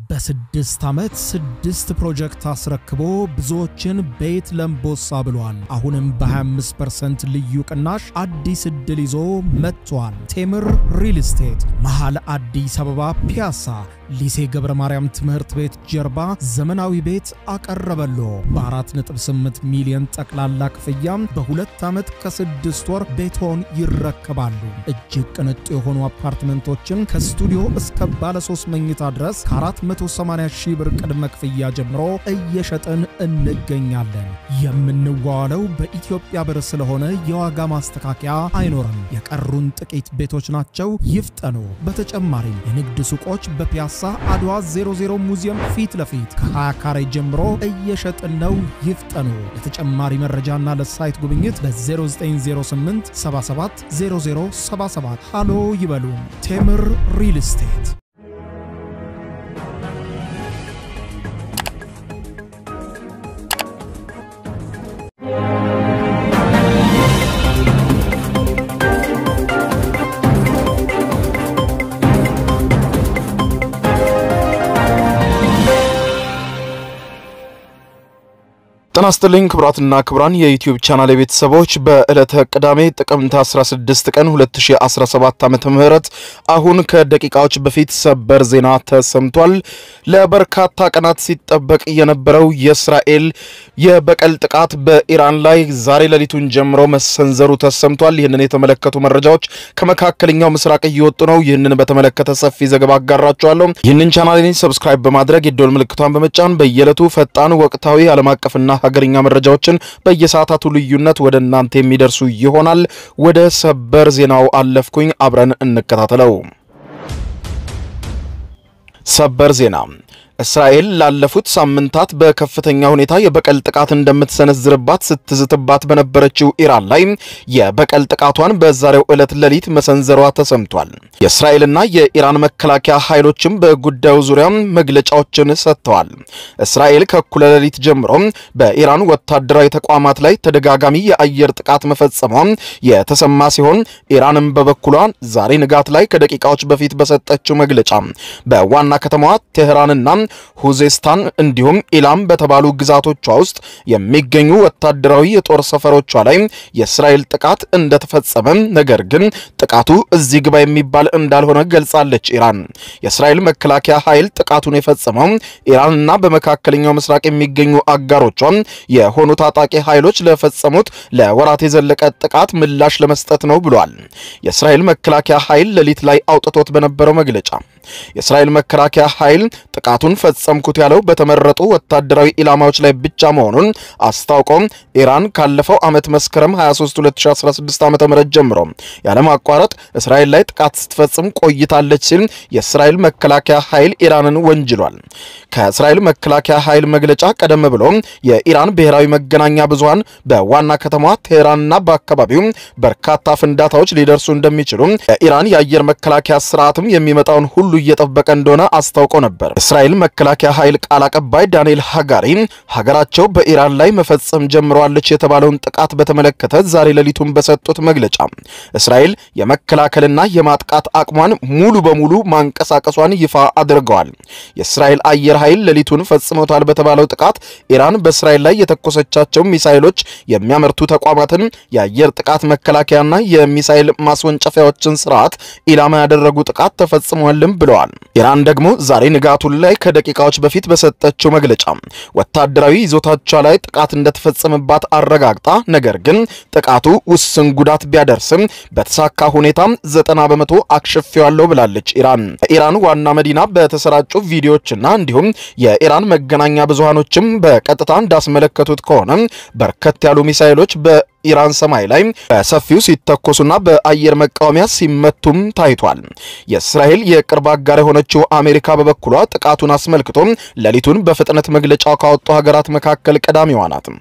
በ6 ዓመት 6 ፕሮጀክት አስረክቦ ብዙዎችን ቤት ለምቦሳ ብሏል። አሁንም በ25% ልዩ ቅናሽ አዲስ እድል ይዞ መጥቷል። ቴምር ሪል ስቴት መሃል አዲስ አበባ ፒያሳ ሊሴ ገብረ ማርያም ትምህርት ቤት ጀርባ ዘመናዊ ቤት አቀረበሎ በ4.8 ሚሊዮን ጠቅላላ ክፍያ በ2 ዓመት ከ6 ወር ቤቶን ይረከባሉ። እጅግ ቅንጡ የሆኑ አፓርትመንቶችን ከስቱዲዮ እስከ ባለ 3 መኝታ ድረስ ከ480 ሺህ ብር ቅድመ ክፍያ ጀምሮ እየሸጠን እንገኛለን። የምንዋዋለው በኢትዮጵያ ብር ስለሆነ የዋጋ ማስተካከያ አይኖርም። የቀሩን ጥቂት ቤቶች ናቸው፣ ይፍጠኑ። በተጨማሪም የንግድ ሱቆች በፒያሳ አድዋ 00 ሙዚየም ፊት ለፊት ከ20 ካሬ ጀምሮ እየሸጥን ነው፣ ይፍጠኑ። ለተጨማሪ መረጃና ለሳይት ጉብኝት በ0908 77 0077 ሃሎ ይበሉ። ቴምር ሪል ስቴት ተናስተልኝ ክብራትና ክብራን የዩቲዩብ ቻናል ቤተሰቦች በእለተ ቅዳሜ ጥቅምት 16 ቀን 2017 ዓመተ ምህረት አሁን ከደቂቃዎች በፊት ሰበር ዜና ተሰምቷል። ለበርካታ ቀናት ሲጠበቅ የነበረው የእስራኤል የበቀል ጥቃት በኢራን ላይ ዛሬ ሌሊቱን ጀምሮ መሰንዘሩ ተሰምቷል። ይህንን የተመለከቱ መረጃዎች ከመካከለኛው ምስራቅ እየወጡ ነው። ይህንን በተመለከተ ሰፊ ዘገባ አጋራችኋለሁ። ይህንን ቻናሌን ሰብስክራይብ በማድረግ የደወል ምልክቷን በመጫን በየዕለቱ ፈጣን ወቅታዊ ዓለም አቀፍና ሀገርኛ መረጃዎችን በየሰዓታቱ ልዩነት ወደ እናንተ የሚደርሱ ይሆናል። ወደ ሰበር ዜናው አለፍኩኝ፣ አብረን እንከታተለው። ሰበር ዜና እስራኤል ላለፉት ሳምንታት በከፍተኛ ሁኔታ የበቀል ጥቃት እንደምትሰነዝርባት ስትዝትባት በነበረችው ኢራን ላይ የበቀል ጥቃቷን በዛሬው ዕለት ሌሊት መሰንዘሯ ተሰምቷል። የእስራኤልና የኢራን መከላከያ ኃይሎችም በጉዳዩ ዙሪያ መግለጫዎችን ሰጥተዋል። እስራኤል ከእኩለ ሌሊት ጀምሮ በኢራን ወታደራዊ ተቋማት ላይ ተደጋጋሚ የአየር ጥቃት መፈጸሟ የተሰማ ሲሆን ኢራንም በበኩሏ ዛሬ ንጋት ላይ ከደቂቃዎች በፊት በሰጠችው መግለጫ በዋና ከተማዋ ቴህራንና ሁዜስታን እንዲሁም ኢላም በተባሉ ግዛቶቿ ውስጥ የሚገኙ ወታደራዊ የጦር ሰፈሮቿ ላይ የእስራኤል ጥቃት እንደተፈጸመ ነገር ግን ጥቃቱ እዚህ ግባ የሚባል እንዳልሆነ ገልጻለች። ኢራን የእስራኤል መከላከያ ኃይል ጥቃቱን የፈጸመው ኢራንና በመካከለኛው ምስራቅ የሚገኙ አጋሮቿ የሆኑ ታጣቂ ኃይሎች ለፈጸሙት ለወራት የዘለቀ ጥቃት ምላሽ ለመስጠት ነው ብሏል። የእስራኤል መከላከያ ኃይል ሌሊት ላይ አውጥቶት በነበረው መግለጫ የእስራኤል መከላከያ ኃይል ጥቃቱን ፈጸምኩት ያለው በተመረጡ ወታደራዊ ኢላማዎች ላይ ብቻ መሆኑን አስታውቆ ኢራን ካለፈው ዓመት መስከረም 23 2016 ዓ.ም ጀምሮ ያለማቋረጥ እስራኤል ላይ ጥቃት ስትፈጽም ቆይታለች ሲል የእስራኤል መከላከያ ኃይል ኢራንን ወንጅሏል። ከእስራኤል መከላከያ ኃይል መግለጫ ቀደም ብሎ የኢራን ብሔራዊ መገናኛ ብዙሃን በዋና ከተማዋ ቴህራንና በአካባቢው በርካታ ፍንዳታዎች ሊደርሱ እንደሚችሉ የኢራን የአየር መከላከያ ስርዓትም የሚመጣውን ሁሉ እየጠበቀ እንደሆነ አስታውቆ ነበር። እስራኤል መከላከያ ኃይል ቃል አቀባይ ዳንኤል ሃጋሪ ሀገራቸው በኢራን ላይ መፈጸም ጀምሯለች የተባለውን ጥቃት በተመለከተ ዛሬ ሌሊቱን በሰጡት መግለጫ እስራኤል የመከላከልና የማጥቃት አቅሟን ሙሉ በሙሉ ማንቀሳቀሷን ይፋ አድርገዋል። የእስራኤል አየር ኃይል ሌሊቱን ፈጽሞታል በተባለው ጥቃት ኢራን በእስራኤል ላይ የተኮሰቻቸው ሚሳኤሎች የሚያመርቱ ተቋማትን የአየር ጥቃት መከላከያና የሚሳኤል ማስወንጨፊያዎችን ስርዓት ኢላማ ያደረጉ ጥቃት ተፈጽሟልም ብለዋል። ኢራን ደግሞ ዛሬ ንጋቱን ላይ ከደቂቃዎች በፊት በሰጠችው መግለጫ ወታደራዊ ይዞታቿ ላይ ጥቃት እንደተፈጸመባት አረጋግጣ ነገር ግን ጥቃቱ ውስን ጉዳት ቢያደርስም በተሳካ ሁኔታ 90% አክሽፌዋለሁ ብላለች። ኢራን ዋና መዲና በተሰራጩ ቪዲዮዎችና እንዲሁም የኢራን መገናኛ ብዙሃኖችም በቀጥታ እንዳስመለከቱት ከሆነ በርከት ያሉ ሚሳኤሎች በኢራን ሰማይ ላይ በሰፊው ሲተኮሱና በአየር መቃወሚያ ሲመቱም ታይቷል። የእስራኤል የቅርብ አጋር የሆነችው አሜሪካ በበኩሏ ጥቃቱን አስመልክቶ ሌሊቱን በፍጥነት መግለጫ ካወጡ ሀገራት መካከል ቀዳሚዋ ናት።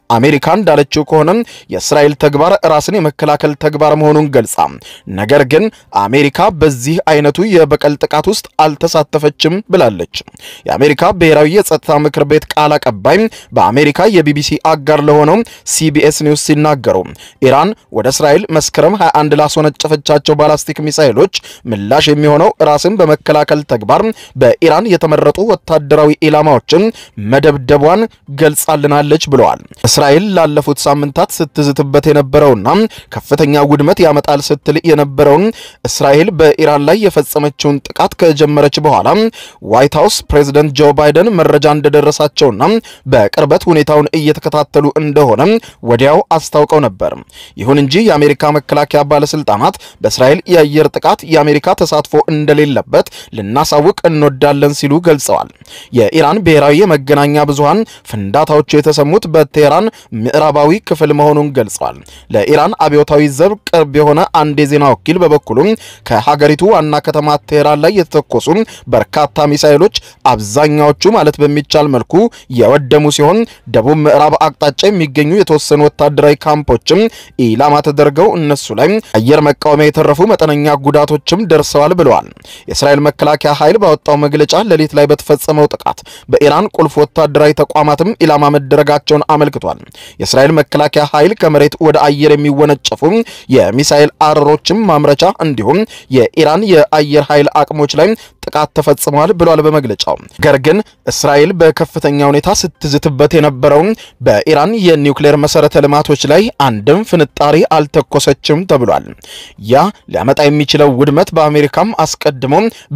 አሜሪካ እንዳለችው ከሆነ የእስራኤል ተግባር ራስን የመከላከል ተግባር መሆኑን ገልጻ ነገር ግን አሜሪካ በዚህ አይነቱ የበቀል ጥቃት ውስጥ አልተሳተፈችም ብላለች። የአሜሪካ ብሔራዊ የጸጥታ ምክር ቤት ቃል አቀባይ በአሜሪካ የቢቢሲ አጋር ለሆነው ሲቢኤስ ኒውስ ሲናገሩ ኢራን ወደ እስራኤል መስከረም 21 ላስወነጨፈቻቸው ባላስቲክ ሚሳኤሎች ምላሽ የሚሆነው ራስን በመከላከል ተግባር በኢራን የተመረጡ ወታደራዊ ኢላማዎችን መደብደቧን ገልጻልናለች ብለዋል። እስራኤል ላለፉት ሳምንታት ስትዝትበት የነበረውና ከፍተኛ ውድመት ያመጣል ስትል የነበረውን እስራኤል በኢራን ላይ የፈጸመችውን ጥቃት ከጀመረች በኋላ ዋይት ሃውስ ፕሬዝዳንት ጆ ባይደን መረጃ እንደደረሳቸውና በቅርበት ሁኔታውን እየተከታተሉ እንደሆነ ወዲያው አስታውቀው ነበር። ይሁን እንጂ የአሜሪካ መከላከያ ባለስልጣናት በእስራኤል የአየር ጥቃት የአሜሪካ ተሳትፎ እንደሌለበት ልናሳውቅ እንወዳለን ሲሉ ገልጸዋል። የኢራን ብሔራዊ መገናኛ ብዙሃን ፍንዳታዎቹ የተሰሙት በቴህራን ምዕራባዊ ክፍል መሆኑን ገልጸዋል። ለኢራን አብዮታዊ ዘብ ቅርብ የሆነ አንድ የዜና ወኪል በበኩሉ ከሀገሪቱ ዋና ከተማ ቴህራን ላይ የተተኮሱ በርካታ ሚሳኤሎች አብዛኛዎቹ ማለት በሚቻል መልኩ የወደሙ ሲሆን ደቡብ ምዕራብ አቅጣጫ የሚገኙ የተወሰኑ ወታደራዊ ካምፖችም ኢላማ ተደርገው እነሱ ላይ አየር መቃወሚያ የተረፉ መጠነኛ ጉዳቶችም ደርሰዋል ብለዋል። የእስራኤል መከላከያ ኃይል ባወጣው መግለጫ ሌሊት ላይ በተፈጸመው ጥቃት በኢራን ቁልፍ ወታደራዊ ተቋማትም ኢላማ መደረጋቸውን አመልክቷል። የእስራኤል መከላከያ ኃይል ከመሬት ወደ አየር የሚወነጨፉ የሚሳኤል አረሮችም ማምረቻ እንዲሁም የኢራን የአየር ኃይል አቅሞች ላይ ጥቃት ተፈጽሟል ብሏል በመግለጫው። ነገር ግን እስራኤል በከፍተኛ ሁኔታ ስትዝትበት የነበረው በኢራን የኒውክሌር መሰረተ ልማቶች ላይ አንድም ፍንጣሪ አልተኮሰችም ተብሏል። ያ ሊያመጣ የሚችለው ውድመት በአሜሪካም አስቀድሞ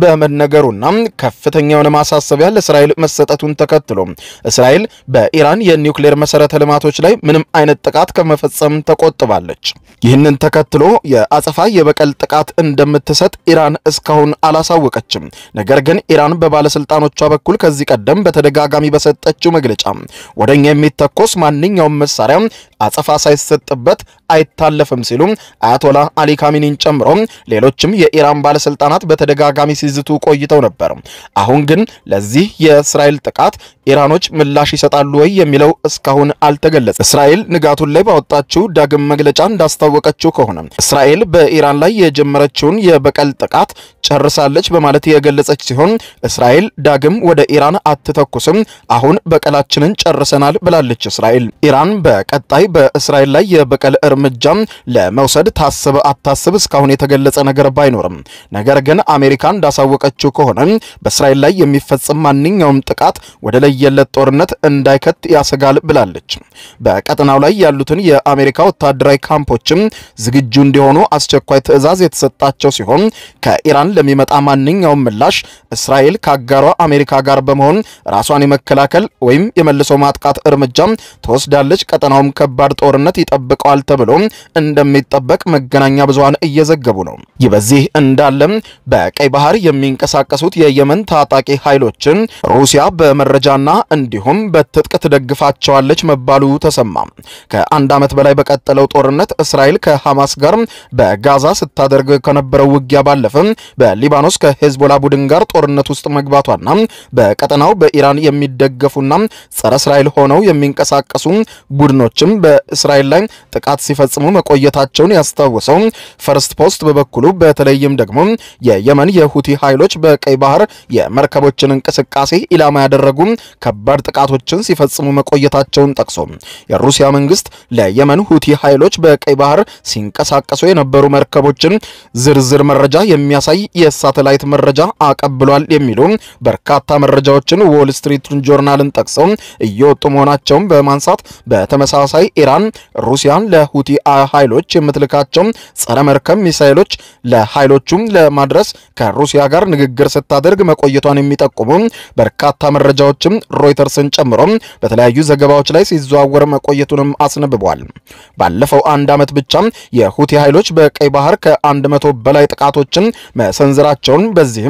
በመነገሩና ከፍተኛ የሆነ ማሳሰቢያ ለእስራኤል መሰጠቱን ተከትሎ እስራኤል በኢራን የኒውክሌር መሰረተ ልማቶች ላይ ምንም አይነት ጥቃት ከመፈጸም ተቆጥባለች። ይህንን ተከትሎ የአጸፋ የበቀል ጥቃት እንደምትሰጥ ኢራን እስካሁን አላሳወቀችም። ነገር ግን ኢራን በባለስልጣኖቿ በኩል ከዚህ ቀደም በተደጋጋሚ በሰጠችው መግለጫ ወደኛ የሚተኮስ ማንኛውም መሳሪያ አጸፋ ሳይሰጥበት አይታለፍም ሲሉ አያቶላ አሊ ካሚኒን ጨምሮ ሌሎችም የኢራን ባለስልጣናት በተደጋጋሚ ሲዝቱ ቆይተው ነበር። አሁን ግን ለዚህ የእስራኤል ጥቃት ኢራኖች ምላሽ ይሰጣሉ ወይ የሚለው እስካሁን አልተገለጸም። እስራኤል ንጋቱን ላይ ባወጣችው ዳግም መግለጫ እንዳስታወቀችው ከሆነ እስራኤል በኢራን ላይ የጀመረችውን የበቀል ጥቃት ጨርሳለች በማለት የገለጸች ሲሆን እስራኤል ዳግም ወደ ኢራን አትተኩስም፣ አሁን በቀላችንን ጨርሰናል ብላለች። እስራኤል ኢራን በቀጣይ በእስራኤል ላይ የበቀል እርምጃ ለመውሰድ ታስብ አታስብ እስካሁን የተገለጸ ነገር ባይኖርም ነገር ግን አሜሪካ እንዳሳወቀችው ከሆነ በእስራኤል ላይ የሚፈጸም ማንኛውም ጥቃት ወደ ለየለት ጦርነት እንዳይከት ያሰጋል ብላለች። በቀጠናው ላይ ያሉትን የአሜሪካ ወታደራዊ ካምፖችም ዝግጁ እንዲሆኑ አስቸኳይ ትዕዛዝ የተሰጣቸው ሲሆን ከኢራን ለሚመጣ ማንኛውም ምላሽ እስራኤል ከአጋሯ አሜሪካ ጋር በመሆን ራሷን የመከላከል ወይም የመልሶ ማጥቃት እርምጃ ተወስዳለች። ቀጠናውም ከባድ ጦርነት ይጠብቀዋል ተብሎ እንደሚጠበቅ መገናኛ ብዙሃን እየዘገቡ ነው። ይበዚህ እንዳለም በቀይ ባህር የሚንቀሳቀሱት የየመን ታጣቂ ኃይሎችን ሩሲያ በመረጃና እንዲሁም በትጥቅ ትደግፋቸዋለች መባሉ ተሰማ። ከአንድ ዓመት በላይ በቀጠለው ጦርነት እስራኤል ከሐማስ ጋር በጋዛ ስታደርግ ከነበረው ውጊያ ባለፈ በሊባኖስ ከሄዝቦላ ቡድን ጋር ጦርነት ውስጥ መግባቷና በቀጠናው በኢራን የሚደገፉና ጸረ እስራኤል ሆነው የሚንቀሳቀሱ ቡድኖችም በእስራኤል ላይ ጥቃት ሲፈጽሙ መቆየታቸውን ያስታወሰው ፈርስት ፖስት በበኩሉ በተለይም ደግሞ የየመን የሁቲ ኃይሎች በቀይ ባህር የመርከቦችን እንቅስቃሴ ኢላማ ያደረጉ ከባድ ጥቃቶችን ሲፈጽሙ መቆየታቸውን ጠቅሶ የሩሲያ መንግስት ለየመን ሁቲ ኃይሎች በቀይ ባህር ሲንቀሳቀሱ የነበሩ መርከቦችን ዝርዝር መረጃ የሚያሳይ የሳተላይት መረጃ አቀብሏል የሚሉ በርካታ መረጃዎችን ዎል ስትሪት ጆርናልን ጠቅሰው እየወጡ መሆናቸውን በማንሳት በተመሳሳይ ኢራን ሩሲያን ለሁቲ ኃይሎች የምትልካቸው ጸረ መርከብ ሚሳኤሎች ለኃይሎቹም ለማድረስ ከሩሲያ ጋር ንግግር ስታደርግ መቆየቷን የሚጠቁሙ በርካታ መረጃዎችም ሮይተርስን ጨምሮ በተለያዩ ዘገባዎች ላይ ሲዘዋወር መቆየቱንም አስነብቧል። ባለፈው አንድ ዓመት ብቻ የሁቲ ኃይሎች በቀይ ባህር ከ100 በላይ ጥቃቶችን መሰንዘራቸውን በዚህም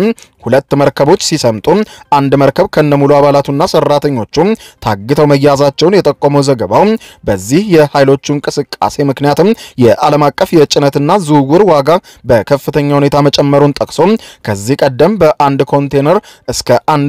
ሁለት መርከቦች ሲሰምጡ አንድ መርከብ ከነሙሉ አባላቱና ሰራተኞቹ ታግተው መያዛቸውን የጠቆመው ዘገባው በዚህ የኃይሎቹ እንቅስቃሴ ምክንያትም የዓለም አቀፍ የጭነትና ዝውውር ዋጋ በከፍተኛ ሁኔታ መጨመሩን ጠቅሶ ከዚህ ቀደም በአንድ ኮንቴነር እስከ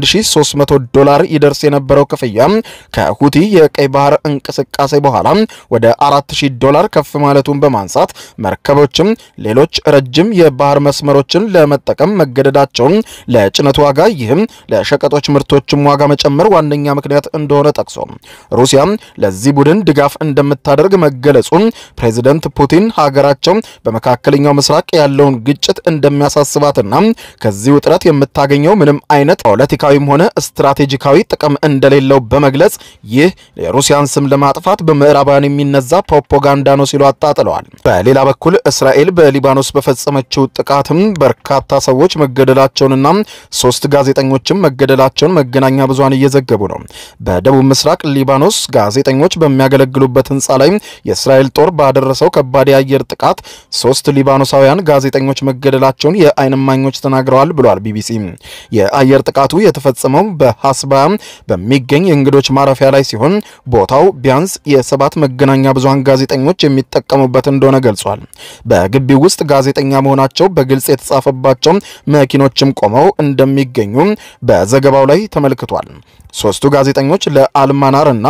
$1300 ይደርስ የነበረው ክፍያ ከሁቲ የቀይ ባህር እንቅስቃሴ በኋላ ወደ $4000 ከፍ ማለቱን በማንሳት መርከቦችም ሌሎች ረጅም የባህር መስመሮችን ለመጠቀም መገደዳቸውን ለጭነት ዋጋ ይህም ለሸቀጦች ምርቶችም ዋጋ መጨመር ዋነኛ ምክንያት እንደሆነ ጠቅሶ ሩሲያ ለዚህ ቡድን ድጋፍ እንደምታደርግ መገለጹን ፕሬዝዳንት ፑቲን ሀገራቸው በመካከለኛው ምስራቅ ያለውን ግጭት እንደሚያሳስባትና ከዚህ ውጥረት የምታገኘው ምንም አይነት ፖለቲካዊም ሆነ ስትራቴጂካዊ ጥቅም እንደሌለው በመግለጽ ይህ የሩሲያን ስም ለማጥፋት በምዕራባውያን የሚነዛ ፕሮፓጋንዳ ነው ሲሉ አጣጥለዋል። በሌላ በኩል እስራኤል በሊባኖስ በፈጸመችው ጥቃትም በርካታ ሰዎች መገደላቸውንና 3 ጋዜጠኞችም መገደላቸውን መገናኛ ብዙሃን እየዘገቡ ነው። በደቡብ ምስራቅ ሊባኖስ ጋዜጠኞች በሚያገለግሉበት ህንጻ ላይ የእስራኤል ጦር ባደረሰው ከባድ የአየር ጥቃት 3 ሊባኖሳውያን ጋዜጠኞች መገደላቸውን የዓይን እማኞች ተናግረዋል ብሏል ቢቢሲ። የአየር ጥቃቱ የተፈጸመው በሐስባ በሚገኝ የእንግዶች ማረፊያ ላይ ሲሆን ቦታው ቢያንስ የ7 መገናኛ ብዙሃን ጋዜጠኞች የሚጠቀሙበት እንደሆነ ገልጿል። በግቢው ውስጥ ጋዜጠኛ መሆናቸው በግልጽ የተጻፈባቸው መኪኖችም ቆመው እንደሚገኙ በዘገባው ላይ ተመልክቷል። 3ቱ ጋዜጠኞች ለአልማናር እና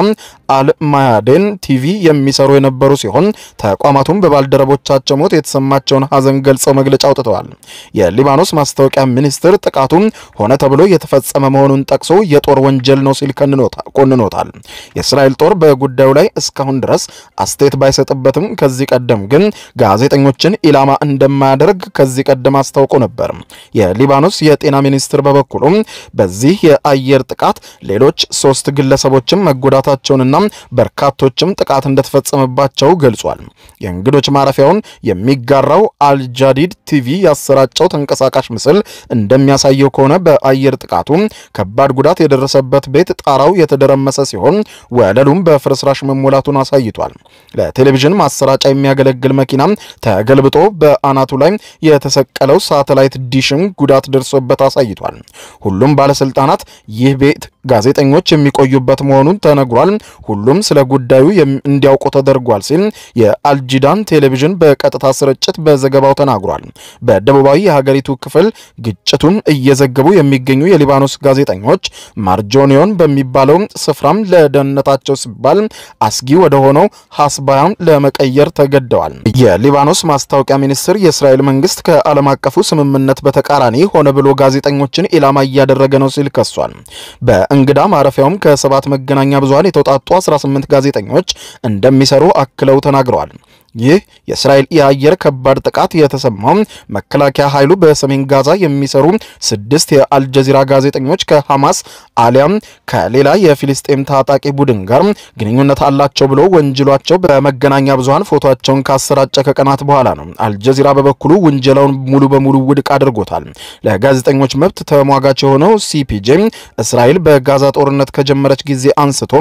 አልማያዴን ቲቪ የሚሰሩ የነበሩ ሲሆን ተቋማቱም በባልደረቦቻቸው ሞት የተሰማቸውን ሐዘን ገልጸው መግለጫ አውጥተዋል። የሊባኖስ ማስታወቂያ ሚኒስትር ጥቃቱን ሆነ ተብሎ የተፈጸመ መሆኑን ጠቅሶ የጦር ወንጀል ነው ሲል ኮንኖታል። የእስራኤል ጦር በጉዳዩ ላይ እስካሁን ድረስ አስተያየት ባይሰጥበትም ከዚህ ቀደም ግን ጋዜጠኞችን ኢላማ እንደማያደርግ ከዚህ ቀደም አስታውቆ ነበር። የሊባኖስ የጤና ሚኒስትር በበኩሉ በዚህ የአየር ጥቃት ሌሎች 3 ግለሰቦችም መጎዳታቸውንና በርካቶችም ጥቃት እንደተፈጸመባቸው ገልጿል። የእንግዶች ማረፊያውን የሚጋራው አልጃዲድ ቲቪ ያሰራጨው ተንቀሳቃሽ ምስል እንደሚያሳየው ከሆነ በአየር ጥቃቱ ከባድ ጉዳት የደረሰበት ቤት ጣራው የተደረመሰ ሲሆን ወለሉም በፍርስራሽ መሞላቱን አሳይቷል። ለቴሌቪዥን ማሰራጫ የሚያገለግል መኪና ተገልብጦ በአናቱ ላይ የተሰቀለው ሳተላይት ዲሽም ጉዳት ደርሶበት አሳይቷል። ሁሉም ባለስልጣናት ይህ ቤት ጋዜጠኞች የሚቆዩበት መሆኑን ተነግሯል። ሁሉም ስለ ጉዳዩ እንዲያውቁ ተደርጓል ሲል የአልጂዳን ቴሌቪዥን በቀጥታ ስርጭት በዘገባው ተናግሯል። በደቡባዊ የሀገሪቱ ክፍል ግጭቱን እየዘገቡ የሚገኙ የሊባኖስ ጋዜጠኞች ማርጆኒዮን በሚባለው ስፍራም ለደህንነታቸው ሲባል አስጊ ወደ ሆነው ሐስባያም ለመቀየር ተገደዋል። የሊባኖስ ማስታወቂያ ሚኒስትር የእስራኤል መንግስት ከዓለም አቀፉ ስምምነት በተቃራኒ ሆነ ብሎ ጋዜጠኞችን ኢላማ እያደረገ ነው ሲል ከሷል። በእንግዳ ማረፊያውም ከ7 መገናኛ ብዙሃን የተውጣጡ 18 ጋዜጠኞች እንደሚሰሩ አክለው ተናግረዋል። ይህ የእስራኤል የአየር ከባድ ጥቃት የተሰማው መከላከያ ኃይሉ በሰሜን ጋዛ የሚሰሩ 6 የአልጀዚራ ጋዜጠኞች ከሐማስ አሊያም ከሌላ የፊሊስጤም ታጣቂ ቡድን ጋር ግንኙነት አላቸው ብሎ ወንጅሏቸው በመገናኛ ብዙሃን ፎቶአቸውን ካሰራጨ ከቀናት በኋላ ነው። አልጀዚራ በበኩሉ ውንጀላውን ሙሉ በሙሉ ውድቅ አድርጎታል። ለጋዜጠኞች መብት ተሟጋች የሆነው ሲፒጄ እስራኤል በጋዛ ጦርነት ከጀመረች ጊዜ አንስቶ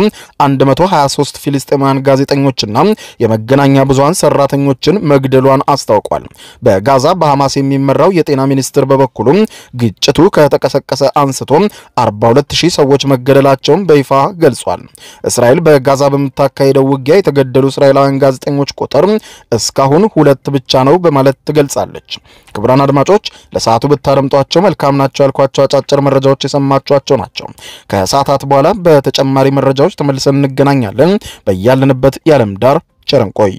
123 ፊሊስጤማውያን ጋዜጠኞችና የመገናኛ ብዙሃን ሰራተኞችን መግደሏን አስታውቋል። በጋዛ በሐማስ የሚመራው የጤና ሚኒስትር በበኩሉ ግጭቱ ከተቀሰቀሰ አንስቶ 42000 ሰዎች መገደላቸውን በይፋ ገልጿል። እስራኤል በጋዛ በምታካሄደው ውጊያ የተገደሉ እስራኤላውያን ጋዜጠኞች ቁጥር እስካሁን 2 ብቻ ነው በማለት ትገልጻለች። ክቡራን አድማጮች ለሰዓቱ ብታደምጧቸው መልካም ናቸው ያልኳቸው አጫጭር መረጃዎች የሰማችኋቸው ናቸው። ከሰዓታት በኋላ በተጨማሪ መረጃዎች ተመልሰን እንገናኛለን። በያለንበት የዓለም ዳር ቸር እንቆይ።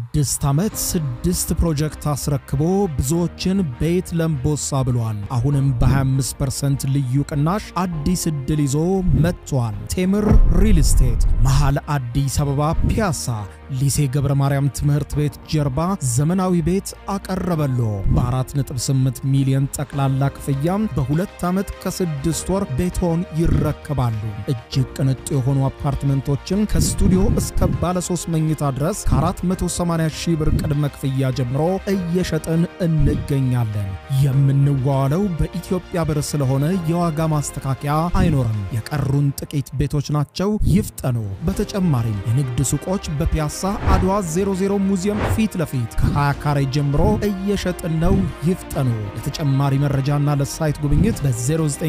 በ6 ዓመት 6 ፕሮጀክት አስረክቦ ብዙዎችን ቤት ለምቦሳ ብሏል። አሁንም በ25% ልዩ ቅናሽ አዲስ እድል ይዞ መጥቷል። ቴምር ሪል ስቴት መሃል አዲስ አበባ ፒያሳ ሊሴ ገብረ ማርያም ትምህርት ቤት ጀርባ ዘመናዊ ቤት አቀረበሎ በ4.8 ሚሊዮን ጠቅላላ ክፍያ በ2 ዓመት ከ6 ወር ቤቶን ይረከባሉ። እጅግ ቅንጡ የሆኑ አፓርትመንቶችን ከስቱዲዮ እስከ ባለ 3 መኝታ ድረስ ከ480 ሺህ ብር ቅድመ ክፍያ ጀምሮ እየሸጥን እንገኛለን። የምንዋዋለው በኢትዮጵያ ብር ስለሆነ የዋጋ ማስተካከያ አይኖርም። የቀሩን ጥቂት ቤቶች ናቸው፣ ይፍጠኑ። በተጨማሪም የንግድ ሱቆች በፒያሳ አድዋ 00 ሙዚየም ፊት ለፊት ከ20 ካሬ ጀምሮ እየሸጥን ነው፣ ይፍጠኑ። ለተጨማሪ መረጃና ለሳይት ጉብኝት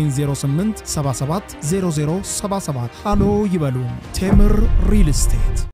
በ0908 77 0077 ሃሎ ይበሉ። ቴምር ሪል ስቴት